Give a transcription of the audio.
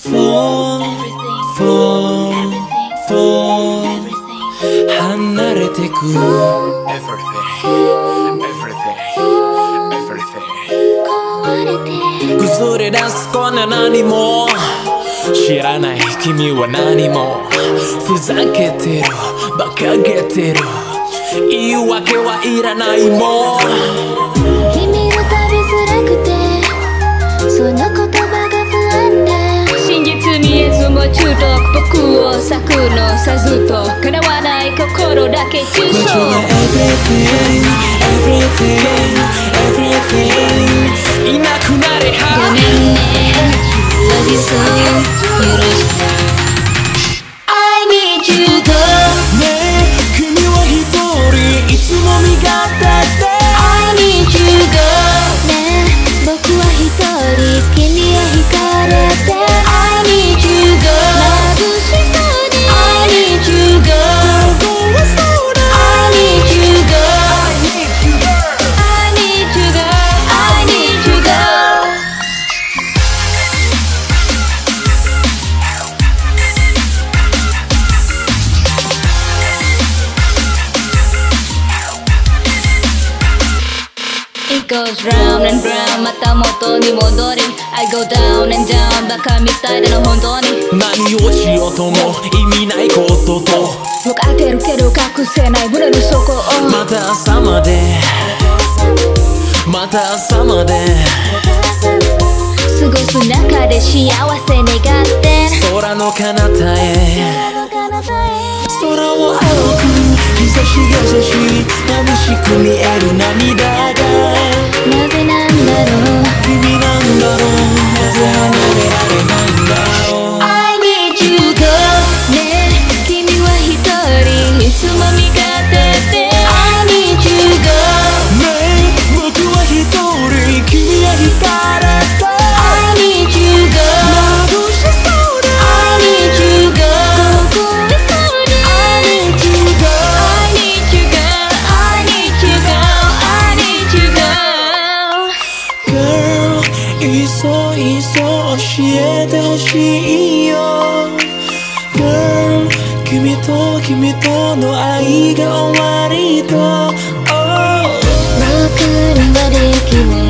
fall, fall, fall 離れてく 崩れ出すこんな何も知らない君は何もふざけてる馬鹿げてる言い訳はいらないもん君の旅づらくてその言葉が不安で真実見えずも中毒僕を咲くのさずと叶わない心だけ中傷 Everything, everything, everything いなくなれごめんね Love you so 許して I need you go ねえ君は一人いつも味方で I need you go ねえ僕は一人君へ惹かれて I need you go 眩しそうに I need you go 心はそうだ I need you go I need you go I need you go It goes round and round また元に戻り I go down and down バカみたいだな本当に何をしようとも意味ないことと分かってるけど隠せない胸の底をまた朝までまた朝まで過ごす中で幸せ願って空の彼方へ空を青く日差しが差し眩しく見える涙がなぜなんだろう君なんだろうなぜ離れられないんだろう I need you go ねえ君は一人いつも味方で I need you go ねえ僕は一人君へ惹かれて I need you go 眩しそうだ I need you go 凍えそうで I need you go I need you go I need you go I need you go Girl いっそいっそ教えてほしいよ Girl 君との愛が終わりと、oh 僕にはできない